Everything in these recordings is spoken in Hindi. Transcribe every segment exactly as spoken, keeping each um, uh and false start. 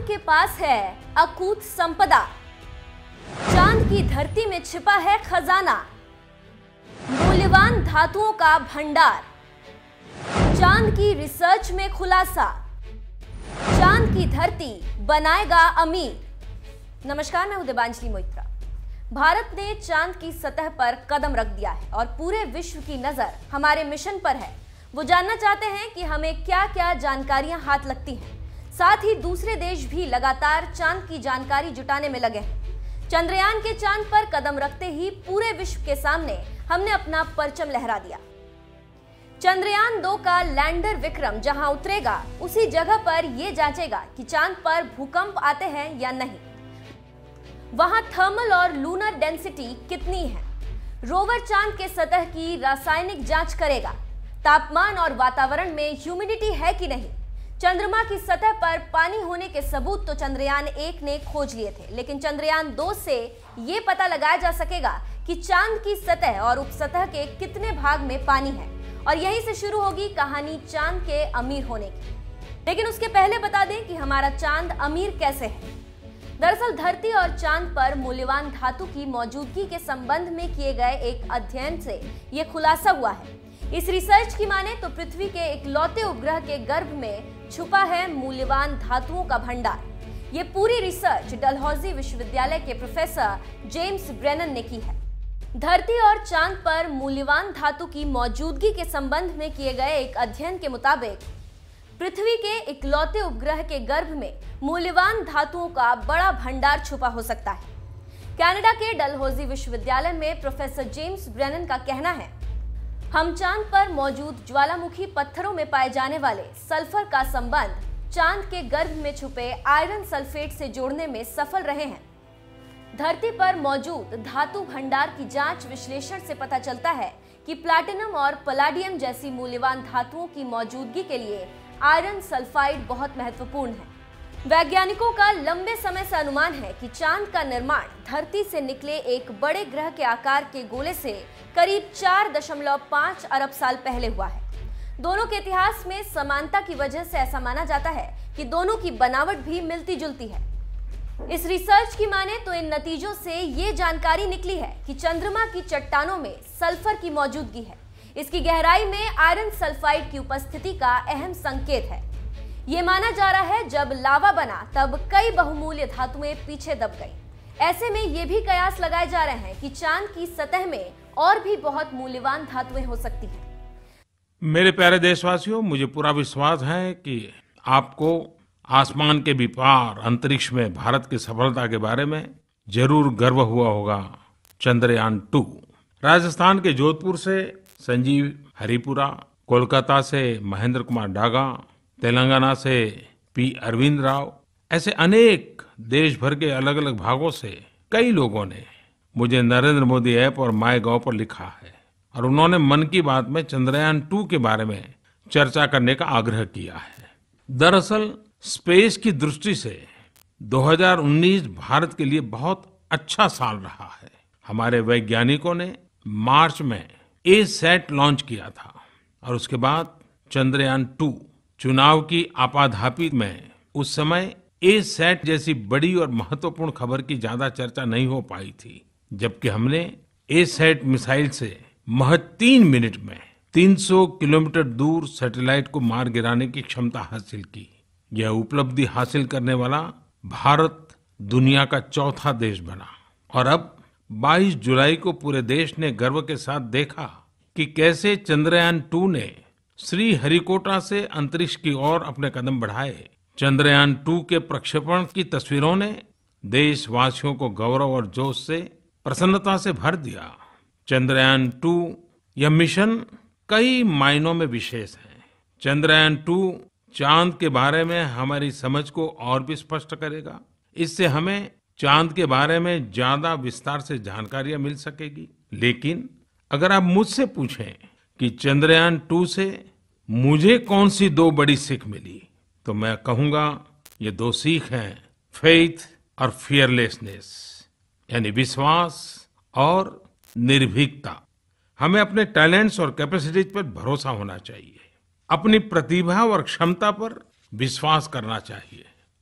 के पास है अकूत संपदा, चांद की धरती में छिपा है खजाना, मूल्यवान धातुओं का भंडार, चांद की रिसर्च में खुलासा, चांद की धरती बनाएगा अमीर। नमस्कार, मैं हूं देवांजलि मोइत्रा। भारत ने चांद की सतह पर कदम रख दिया है और पूरे विश्व की नजर हमारे मिशन पर है। वो जानना चाहते हैं कि हमें क्या क्या जानकारियां हाथ लगती हैं। साथ ही दूसरे देश भी लगातार चांद की जानकारी जुटाने में लगे हैं। चंद्रयान के चांद पर कदम रखते ही पूरे विश्व के सामने हमने अपना परचम लहरा दिया। चंद्रयान दो का लैंडर विक्रम जहां उतरेगा, उसी जगह पर यह जांचेगा कि चांद पर भूकंप आते हैं या नहीं, वहां थर्मल और लूनर डेंसिटी कितनी है। रोवर चांद के सतह की रासायनिक जांच करेगा, तापमान और वातावरण में ह्यूमिडिटी है कि नहीं। चंद्रमा की सतह पर पानी होने के सबूत तो चंद्रयान एक ने खोज लिए थे, लेकिन चंद्रयान दो से यह पता लगाया जा सकेगा कि चांद की सतह और उपसतह के कितने भाग में पानी है। और यहीं से शुरू होगी कहानी चांद के अमीर होने की। लेकिन उसके पहले बता दें कि हमारा चांद अमीर कैसे है। दरअसल धरती और चांद पर मूल्यवान धातु की मौजूदगी के संबंध में किए गए एक अध्ययन से यह खुलासा हुआ है। इस रिसर्च की माने तो पृथ्वी के इकलौते उपग्रह के गर्भ में छुपा है मूल्यवान धातुओं का भंडार। ये पूरी रिसर्च डलहौजी विश्वविद्यालय के प्रोफेसर जेम्स ब्रेनन ने की है। धरती और चांद पर मूल्यवान धातु की मौजूदगी के संबंध में किए गए एक अध्ययन के मुताबिक पृथ्वी के इकलौते उपग्रह के गर्भ में मूल्यवान धातुओं का बड़ा भंडार छुपा हो सकता है। कनाडा के डलहौजी विश्वविद्यालय में प्रोफेसर जेम्स ब्रेनन का कहना है, हम चांद पर मौजूद ज्वालामुखी पत्थरों में पाए जाने वाले सल्फर का संबंध चांद के गर्भ में छुपे आयरन सल्फेट से जोड़ने में सफल रहे हैं। धरती पर मौजूद धातु भंडार की जांच विश्लेषण से पता चलता है कि प्लैटिनम और पलाडियम जैसी मूल्यवान धातुओं की मौजूदगी के लिए आयरन सल्फाइड बहुत महत्वपूर्ण है। वैज्ञानिकों का लंबे समय से अनुमान है कि चांद का निर्माण धरती से निकले एक बड़े ग्रह के आकार के गोले से करीब चार दशमलव पाँच अरब साल पहले हुआ है। दोनों के इतिहास में समानता की वजह से ऐसा माना जाता है कि दोनों की बनावट भी मिलती जुलती है। इस रिसर्च की माने तो इन नतीजों से ये जानकारी निकली है कि चंद्रमा की चट्टानों में सल्फर की मौजूदगी है। इसकी गहराई में आयरन सल्फाइड की उपस्थिति का अहम संकेत है। ये माना जा रहा है जब लावा बना तब कई बहुमूल्य धातुएं पीछे दब गई। ऐसे में ये भी कयास लगाए जा रहे हैं कि चांद की सतह में और भी बहुत मूल्यवान धातुएं हो सकती हैं। मेरे प्यारे देशवासियों, मुझे पूरा विश्वास है कि आपको आसमान के भी पार अंतरिक्ष में भारत की सफलता के बारे में जरूर गर्व हुआ होगा। चंद्रयान टू राजस्थान के जोधपुर से संजीव हरिपुरा, कोलकाता से महेंद्र कुमार डागा, तेलंगाना से पी अरविंद राव, ऐसे अनेक देश भर के अलग अलग भागों से कई लोगों ने मुझे नरेंद्र मोदी ऐप और माय गॉव पर लिखा है और उन्होंने मन की बात में चंद्रयान टू के बारे में चर्चा करने का आग्रह किया है। दरअसल स्पेस की दृष्टि से दो हज़ार उन्नीस भारत के लिए बहुत अच्छा साल रहा है। हमारे वैज्ञानिकों ने मार्च में ए सैट लॉन्च किया था और उसके बाद चंद्रयान टू चुनाव की आपाधापी में उस समय ए सैट जैसी बड़ी और महत्वपूर्ण खबर की ज्यादा चर्चा नहीं हो पाई थी, जबकि हमने ए सैट मिसाइल से महज तीन मिनट में तीन सौ किलोमीटर दूर सैटेलाइट को मार गिराने की क्षमता हासिल की। यह उपलब्धि हासिल करने वाला भारत दुनिया का चौथा देश बना और अब बाईस जुलाई को पूरे देश ने गर्व के साथ देखा कि कैसे चंद्रयान टू ने श्रीहरिकोटा से अंतरिक्ष की ओर अपने कदम बढ़ाए। चंद्रयान टू के प्रक्षेपण की तस्वीरों ने देशवासियों को गौरव और जोश से प्रसन्नता से भर दिया। चंद्रयान टू यह मिशन कई मायनों में विशेष है। चंद्रयान टू चांद के बारे में हमारी समझ को और भी स्पष्ट करेगा। इससे हमें चांद के बारे में ज्यादा विस्तार से जानकारियां मिल सकेगी। लेकिन अगर आप मुझसे पूछें कि चंद्रयान टू से मुझे कौन सी दो बड़ी सीख मिली, तो मैं कहूंगा ये दो सीख हैं फेथ और फियरलेसनेस, यानी विश्वास और निर्भीकता। हमें अपने टैलेंट्स और कैपेसिटीज पर भरोसा होना चाहिए, अपनी प्रतिभा और क्षमता पर विश्वास करना चाहिए।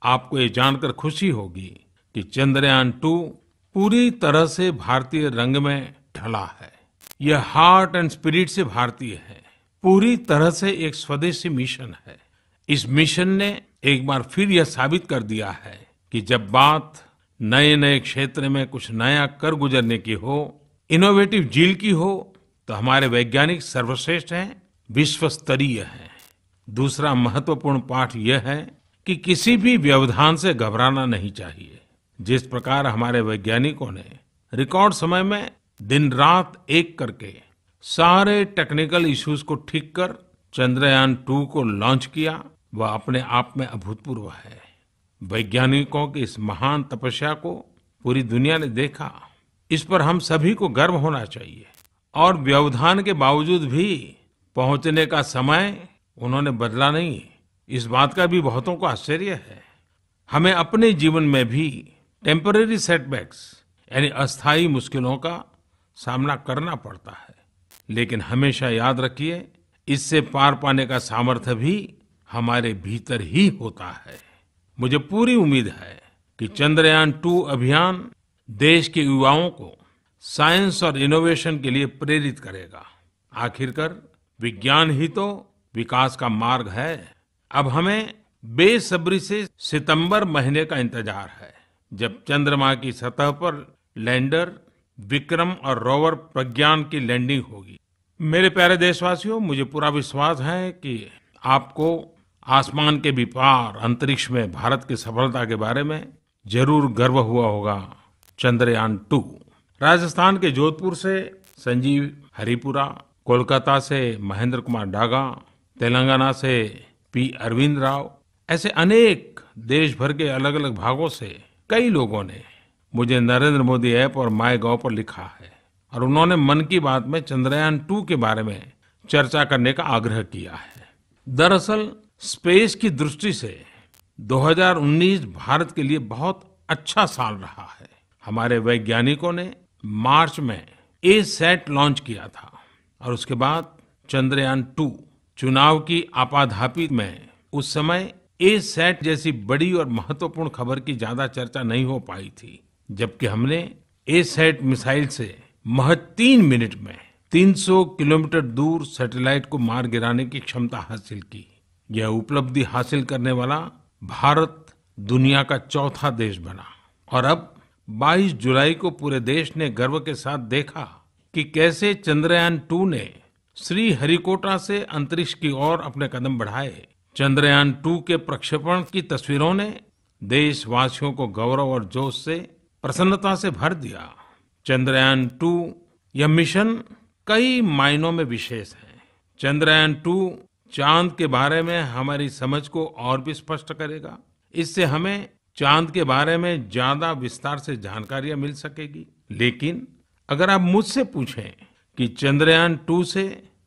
आपको ये जानकर खुशी होगी कि चंद्रयान टू पूरी तरह से भारतीय रंग में ढला है। यह हार्ट एंड स्पिरिट से भारतीय है, पूरी तरह से एक स्वदेशी मिशन है। इस मिशन ने एक बार फिर यह साबित कर दिया है कि जब बात नए नए क्षेत्र में कुछ नया कर गुजरने की हो, इनोवेटिव झील की हो, तो हमारे वैज्ञानिक सर्वश्रेष्ठ हैं, विश्व स्तरीय हैं। दूसरा महत्वपूर्ण पाठ यह है कि किसी भी व्यवधान से घबराना नहीं चाहिए। जिस प्रकार हमारे वैज्ञानिकों ने रिकॉर्ड समय में दिन रात एक करके सारे टेक्निकल इश्यूज को ठीक कर चंद्रयान टू को लॉन्च किया, वह अपने आप में अभूतपूर्व है। वैज्ञानिकों की इस महान तपस्या को पूरी दुनिया ने देखा, इस पर हम सभी को गर्व होना चाहिए। और व्यवधान के बावजूद भी पहुंचने का समय उन्होंने बदला नहीं, इस बात का भी बहुतों को आश्चर्य है। हमें अपने जीवन में भी टेम्पररी सेटबैक्स यानी अस्थायी मुश्किलों का सामना करना पड़ता है, लेकिन हमेशा याद रखिए, इससे पार पाने का सामर्थ्य भी हमारे भीतर ही होता है। मुझे पूरी उम्मीद है कि चंद्रयान टू अभियान देश के युवाओं को साइंस और इनोवेशन के लिए प्रेरित करेगा। आखिरकार विज्ञान ही तो विकास का मार्ग है। अब हमें बेसब्री से सितंबर महीने का इंतजार है, जब चंद्रमा की सतह पर लैंडर विक्रम और रोवर प्रज्ञान की लैंडिंग होगी। मेरे प्यारे देशवासियों, मुझे पूरा विश्वास है कि आपको आसमान के भी पार अंतरिक्ष में भारत की सफलता के बारे में जरूर गर्व हुआ होगा। चंद्रयान टू। राजस्थान के जोधपुर से संजीव हरिपुरा, कोलकाता से महेंद्र कुमार डागा, तेलंगाना से पी अरविंद राव, ऐसे अनेक देश भर के अलग अलग भागों से कई लोगों ने मुझे नरेंद्र मोदी ऐप और माय गॉव पर लिखा है और उन्होंने मन की बात में चंद्रयान टू के बारे में चर्चा करने का आग्रह किया है। दरअसल स्पेस की दृष्टि से दो हज़ार उन्नीस भारत के लिए बहुत अच्छा साल रहा है। हमारे वैज्ञानिकों ने मार्च में ए सैट लॉन्च किया था और उसके बाद चंद्रयान टू। चुनाव की आपाधापी में उस समय ए सैट जैसी बड़ी और महत्वपूर्ण खबर की ज्यादा चर्चा नहीं हो पाई थी, जबकि हमने ए सैट मिसाइल से महज तीन मिनट में तीन सौ किलोमीटर दूर सैटेलाइट को मार गिराने की क्षमता हासिल की। यह उपलब्धि हासिल करने वाला भारत दुनिया का चौथा देश बना और अब बाईस जुलाई को पूरे देश ने गर्व के साथ देखा कि कैसे चंद्रयान टू ने श्रीहरिकोटा से अंतरिक्ष की ओर अपने कदम बढ़ाए। चंद्रयान टू के प्रक्षेपण की तस्वीरों ने देशवासियों को गौरव और जोश से प्रसन्नता से भर दिया। चंद्रयान टू यह मिशन कई मायनों में विशेष है। चंद्रयान टू चांद के बारे में हमारी समझ को और भी स्पष्ट करेगा। इससे हमें चांद के बारे में ज्यादा विस्तार से जानकारियां मिल सकेगी। लेकिन अगर आप मुझसे पूछें कि चंद्रयान टू से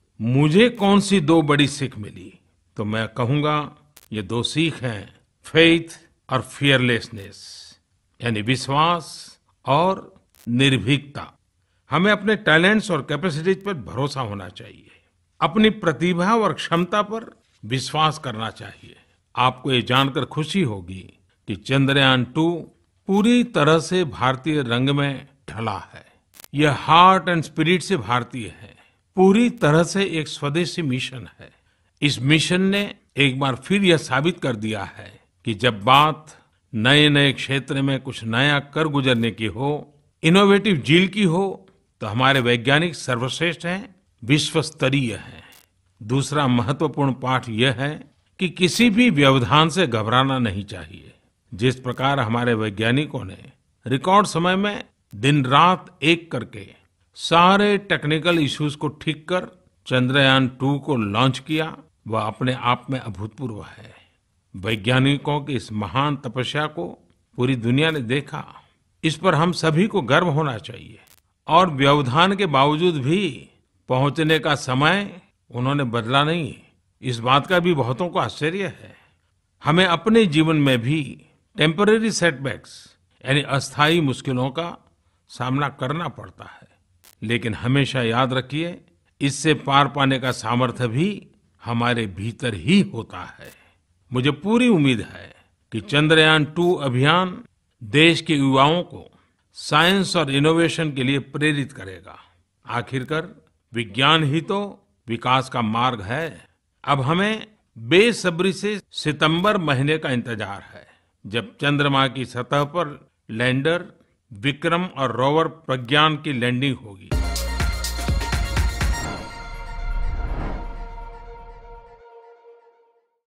मुझे कौन सी दो बड़ी सीख मिली, तो मैं कहूंगा ये दो सीख हैं, फेथ और फियरलेसनेस, यानी विश्वास और निर्भीकता। हमें अपने टैलेंट्स और कैपेसिटीज पर भरोसा होना चाहिए, अपनी प्रतिभा और क्षमता पर विश्वास करना चाहिए। आपको ये जानकर खुशी होगी कि चंद्रयान टू पूरी तरह से भारतीय रंग में ढला है। यह हार्ट एंड स्पिरिट से भारतीय है, पूरी तरह से एक स्वदेशी मिशन है। इस मिशन ने एक बार फिर यह साबित कर दिया है कि जब बात नए नए क्षेत्र में कुछ नया कर गुजरने की हो, इनोवेटिव झील की हो, तो हमारे वैज्ञानिक सर्वश्रेष्ठ हैं, विश्व स्तरीय हैं। दूसरा महत्वपूर्ण पाठ यह है कि किसी भी व्यवधान से घबराना नहीं चाहिए। जिस प्रकार हमारे वैज्ञानिकों ने रिकॉर्ड समय में दिन रात एक करके सारे टेक्निकल इश्यूज को ठीक कर चंद्रयान टू को लॉन्च किया, वह अपने आप में अभूतपूर्व है। वैज्ञानिकों की इस महान तपस्या को पूरी दुनिया ने देखा, इस पर हम सभी को गर्व होना चाहिए। और व्यवधान के बावजूद भी पहुंचने का समय उन्होंने बदला नहीं, इस बात का भी बहुतों को आश्चर्य है। हमें अपने जीवन में भी टेम्पररी सेटबैक्स यानी अस्थायी मुश्किलों का सामना करना पड़ता है, लेकिन हमेशा याद रखिए, इससे पार पाने का सामर्थ्य भी हमारे भीतर ही होता है। मुझे पूरी उम्मीद है कि चंद्रयान टू अभियान देश के युवाओं को साइंस और इनोवेशन के लिए प्रेरित करेगा। आखिरकार विज्ञान ही तो विकास का मार्ग है। अब हमें बेसब्री से सितंबर महीने का इंतजार है, जब चंद्रमा की सतह पर लैंडर विक्रम और रोवर प्रज्ञान की लैंडिंग होगी।